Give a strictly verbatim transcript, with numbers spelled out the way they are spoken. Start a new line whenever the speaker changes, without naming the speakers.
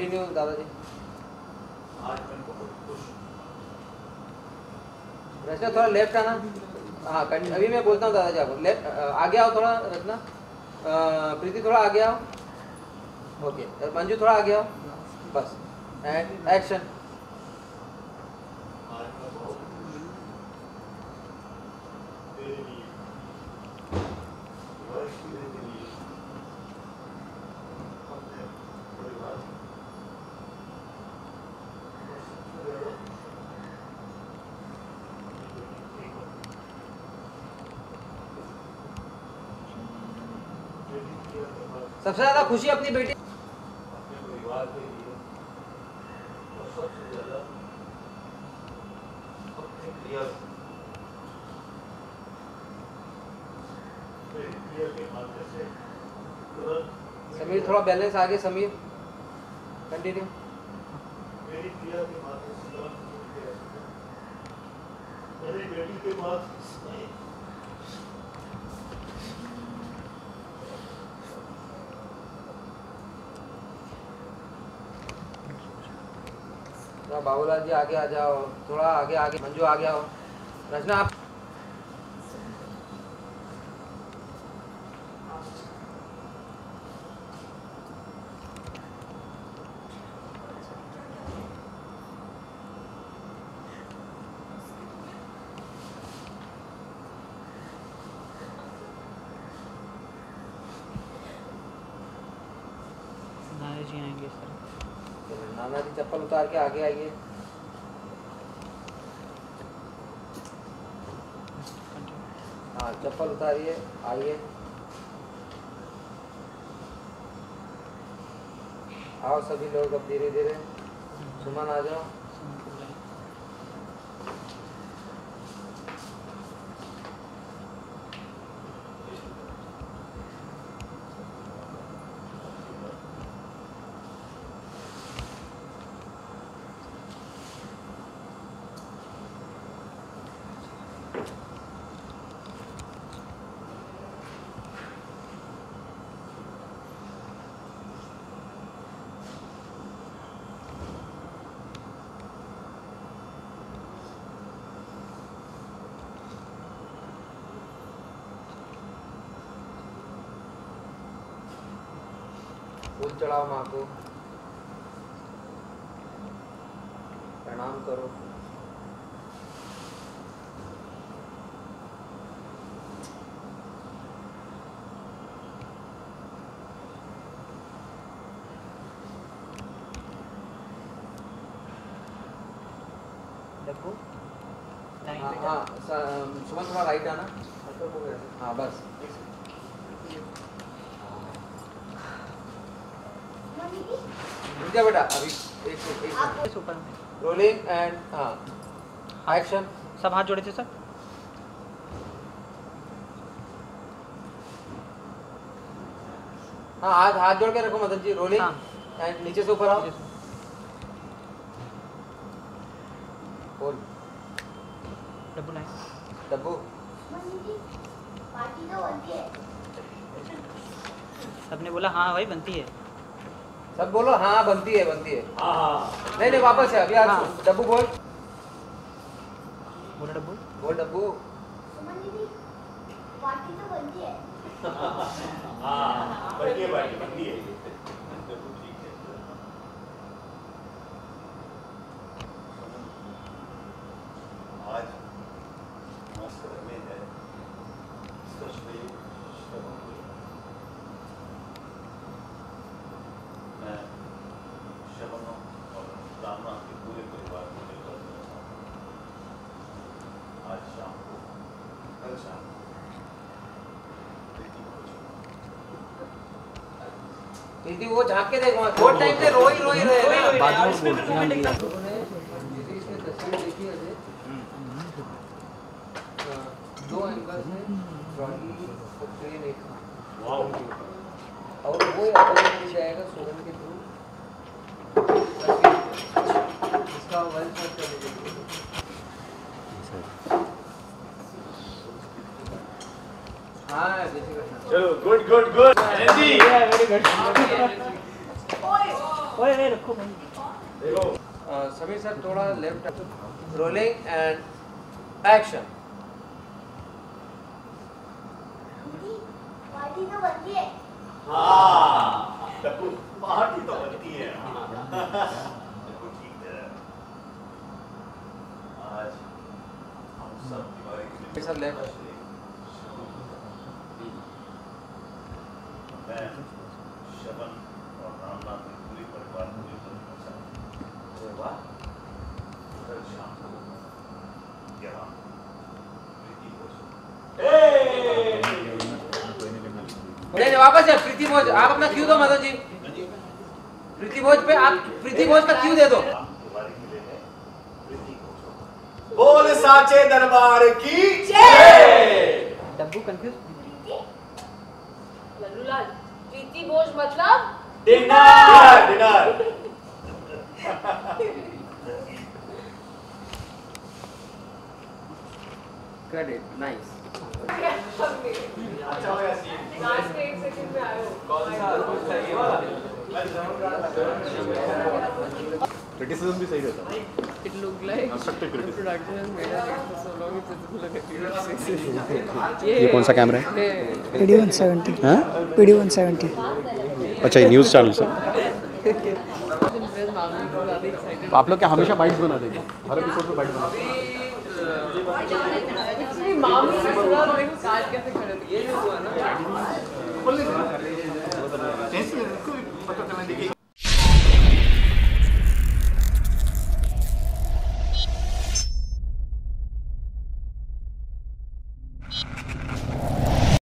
Continue दादाजी। रचना थोड़ा left आना। हाँ अभी मैं बोलता हूँ दादाजी आपको, लेफ्ट आगे आओ थोड़ा। रचना प्रीति थोड़ा आगे आओ। ओके मंजू थोड़ा आगे आओ बस। And action. सबसे ज्यादा खुशी अपनी बेटी अपने परिवार के लिए और सबसे ज्यादा अपने क्रिया के माध्यम से। समीर थोड़ा बैलेंस आगे। समीर कंटिन्यू। मेरी क्रिया के माध्यम से मेरी बेटी के बाद बाबूलाल जी आगे आ जाओ, थोड़ा आगे आगे। मंजू आगे आओ। रचना आप
नाना जी आएंगे सर।
नाना जी चप्पल उतार के आगे आइए। हाँ चप्पल उतारिए आइए। आओ सभी लोग अब धीरे धीरे। सुमन आ जाओ। फूल चढ़ाओ माँ को, प्रणाम करो।
देखो
हाँ हाँ सुमन थोड़ा राइट आना। हाँ बस रुक जा बेटा अभी। एक एक
ऊपर
रोलिंग एंड हाँ एक्शन।
सब हाथ जोड़े थे सर।
हाँ हाथ हाथ जोड़ के रखो मदन जी। रोलिंग एंड नीचे से ऊपर आओ। बोल
डब्बू लाइन।
डब्बू
पार्टी तो बनती है।
सबने बोला हाँ भाई बनती है।
सब बोलो हाँ बनती है बनती है। हाँ नहीं नहीं वापस है अभी। आज हाँ। डब्बू बोल
बोलो डब्बू।
बोल डब्बू।
सुमन दीदी पार्टी तो बनती है।
हाँ बनती है पार्टी बनती है। आज मस्त में है मैं शबनम और रामा के पूरे परिवार को लेकर आज शाम को कल शाम को
दीदी वो झांक के देखो बहुत टाइम से रोई रोई रहे
बाद में बोलते हैं
इसमें तस्वीर देखी है दो एंगल से रॉन्गी और ट्रेन एक और वो मिल जाएगा सोलन के थ्रू। इसका वन शॉट कर लीजिए। हाँ
चलो good good good energy
very good. ओए ओए रखो भाई
समीर सर थोड़ा left rolling and action
party तो बनती है
हाँ पार्टी तो बनती है बिल्कुल ठीक है आज हम सब दिवाली के लिए
सर लेफ्ट
मैं शबन और रामनाथ के पूरे परिवार को लेकर पहुंचा अरे वाह कल शाम को यहाँ प्रीति भोज
नहीं नहीं वापस जाए प्रीति भोज आप अपना क्यू दो मदन जी प्रीति भोज पे आप प्रीति भोज का क्यू दे दो
दिवाली के लिए है प्रीति भोज बोल साचे दरबार की
डब्बू कंफ्यूज
लल्लूलाल प्रीति भोज मतलब
डिनर डिनर
क्रेडिट नाइस
अच्छा होगा सीन
लास्ट के एक सेकंड में आयो
क्रिटिसिज्म भी सही रहता है
It looked like
Constructive
the
criticism.
production has made us wait for so long. It's just like a period of six years.
ये कौन सा कैमरा है
Yeah.
P D one seventy
हाँ
पी डी वन सेवेंटी
अच्छा ये news channel से
Whereas Mami was really excited.
तो आप लोग क्या हमेशा बाइट्स बना देंगे हर एपिसोड में बाइट बना
Actually, Mami is पूरा देखो काट कैसे खड़े थे.
ये जो हुआ ना
देंगे